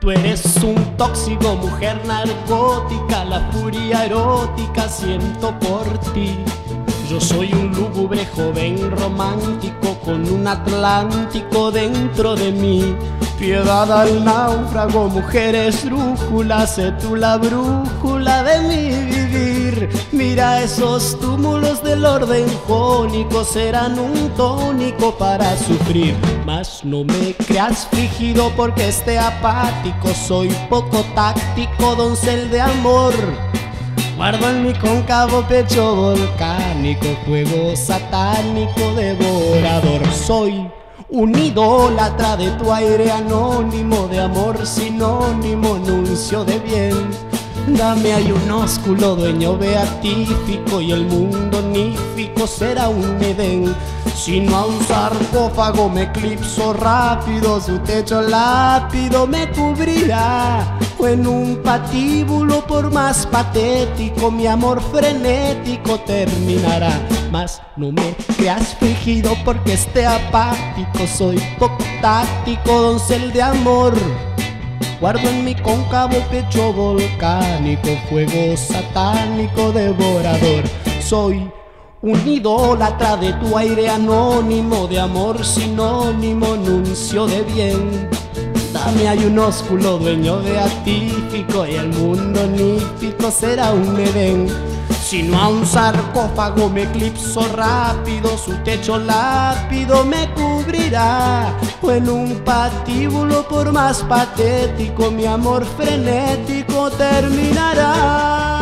Tú eres un tóxico, mujer narcótica, la furia erótica siento por ti. Yo soy un lúgubre joven romántico con un Atlántico dentro de mí. Piedad al náufrago, mujer esdrújula, sé tú la brújula de mi vivir. Mira esos túmulos del orden jónico, serán un tónico para sufrir. Mas no me creas fingido porque esté apático, soy poco táctico, doncel de amor. Guardo en mi cóncavo pecho volcánico, fuego satánico devorador. Soy un idólatra de tu aire anónimo, de amor sinónimo, nuncio de bien. Dame ahí un ósculo, dueño beatífico, y el mundo nífico será un Edén. Si no a un sarcófago me eclipso rápido, su techo lápido me cubrirá. O en un patíbulo por más patético, mi amor frenético terminará. Mas no me creas fingido porque esté apático, soy poco táctico, doncel de amor. Guardo en mi cóncavo pecho volcánico, fuego satánico devorador. Soy un idólatra de tu aire anónimo, de amor sinónimo, nuncio de bien. Dame ahí un ósculo, dueño beatífico, y el mundo nífico será un Edén. Si no a un sarcófago me eclipso rápido, su techo lápido me cubrirá. O en un patíbulo por más patético, mi amor frenético terminará.